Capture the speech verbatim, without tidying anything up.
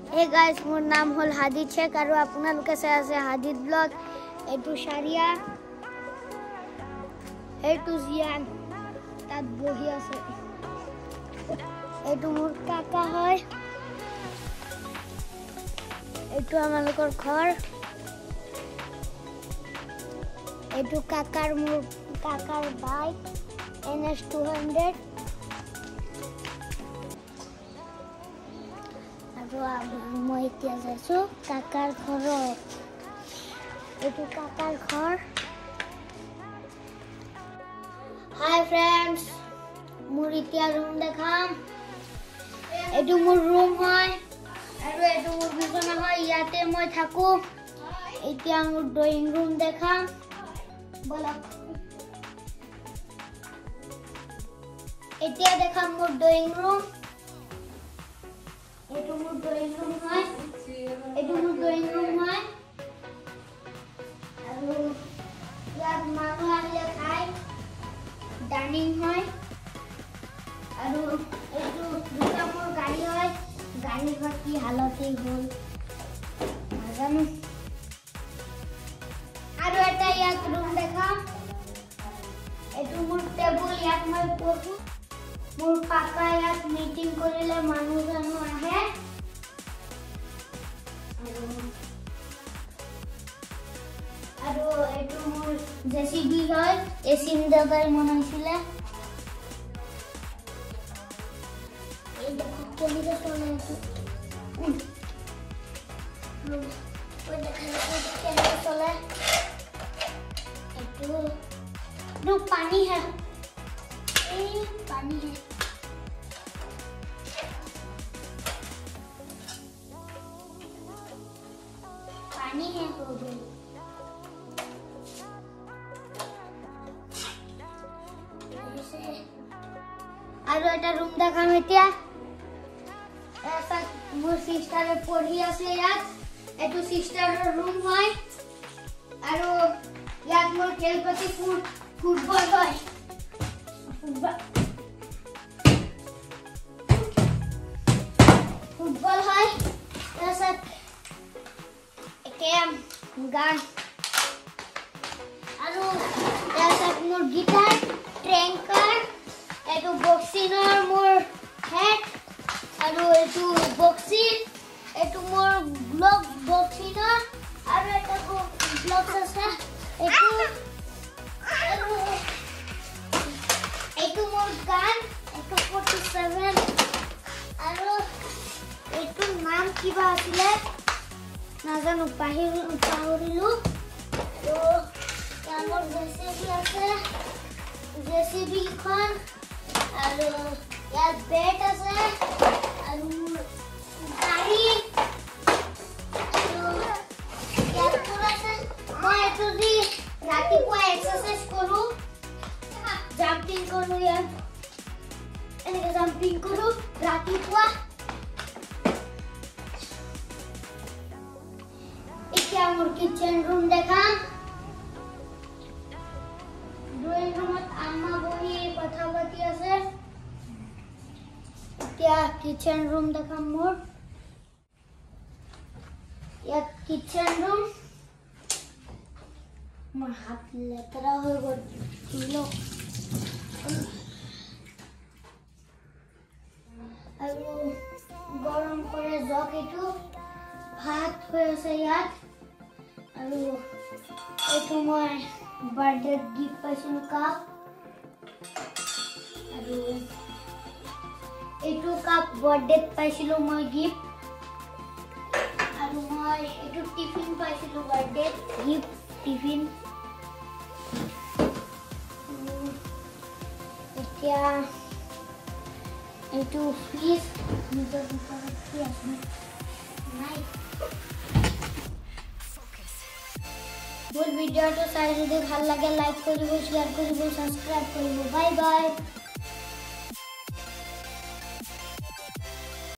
Hey guys, মোৰ নাম হল হাদি check আৰু আপোনালোকে চাই আছে হাদি ব্লগ। এটো শাৰিয়া, এটো জিয়ান তাত বহি আছে। এটো মোৰ কাকা হয়, এটো আমালোকৰ ঘৰ। এটো কাকাৰ মোৰ কাকাৰ bike N S two hundred. মই এতিয়া যাইছো কাকাৰ ঘৰত। এইটো কাকাৰ ঘৰ। হাই ফ্ৰেণ্ডছ, মোৰ এতিয়া ৰুম দেখাম। এইটো মোৰ ৰুম হয় আৰু এইটো মোৰ বিছনা হয়, ইয়াতে মই থাকো। এতিয়া মোৰ ড্ৰয়িং ৰুম দেখাম। বলক এতিয়া দেখাম মোৰ ড্ৰয়িং ৰুম। এটো মোৰ ড্ৰয়িং ৰুম হয়, এটো মোৰ ড্ৰয়িং ৰুম হয় আৰু ইয়াত মানুহ আহিলে খাই। ডাইনিং হয় আৰু এটো দুটা মোৰ গাড়ী হয়। গাড়ীৰ ঘৰ কি হালতেই হ'ল নাজানো। আৰু এটা ইয়াত ৰুম দেখাম। এটো মোৰ টেবুল, ইয়াত মই পঢ়ো। মোৰ পাপা ইয়াত মিটিং কৰিলে মানুহ জানো আহে। আৰু এটো মোৰ জেচিবি হয়, এচিন দাদাই বনাইছিলে। এই দেখো কেনেকৈ চলে এইটো। ওই দেখেন কেনেকৈ চলে। এইটো নো পানী है, এই পানী है। पानी है हो गई। আৰু এটা ৰুম দেখাম এতিয়া। এটা মোৰ সিস্টাৰে পঢ়ি আছে ইয়াত। এটো সিস্টাৰৰ ৰুম হয় আৰু ইয়াত মোৰ খেলপতি ফুটবল হয়। ফুটবল হয় তাৰপিছত কেম গান আৰু তাৰপিছত মোৰ গিটাৰ, ট্ৰেংকাৰ, এইটো বক্সিঙৰ মোৰ হেড আৰু এইটো বক্সিং, এইটো মোৰ গ্লভছ বক্সিঙৰ আৰু এটা গ্লভছ আছে। এইটো আৰু এইটো মোৰ গান, এইটো ফৰ্টি ছেভেন আৰু এইটো নাম কিবা আছিলে নাজানো, পাহৰিলো। মোৰ জেচিবি আছে, জেচিবি খন আৰু ইয়াত বেট আছে আৰু গাড়ী ইয়াত ফুল আছে। মই এইটো দি ৰাতিপুৱা এক্সাৰচাইজ কৰো, জাম্পিং কৰো। ইয়াত এনেকে জাম্পিং কৰো ৰাতিপুৱা। এতিয়া মোৰ কিচেন ৰুম দেখাম। ড্ৰয়িং ৰুমত আম্মা বহি কথা পাতি আছে। এতিয়া কিচেন ৰুম দেখাম মোৰ। ইয়াত কিচেন ৰুম। মোৰ হাত লেতেৰা হৈ গ'ল। আৰু গৰম কৰে জগ, এইটো ভাত হৈ আছে ইয়াত। আৰু এইটো মই বাৰ্থডে গিফ্ট পাইছিলো কাপ। আৰু এইটো কাপ বাৰ্থডেত পাইছিলো মই গিফ্ট। আৰু মই এইটো টিফিন পাইছিলো বাৰ্থডেত গিফ্ট টিফিন। এতিয়া এইটো ফ্ৰিজ, নিজৰ ভিতৰত কি আছে নাই। মোৰ ভিডিঅ'টো চাই যদি ভাল লাগে লাইক কৰিব, শ্বেয়াৰ কৰিব, সাবস্ক্ৰাইব কৰিব। Bye bye.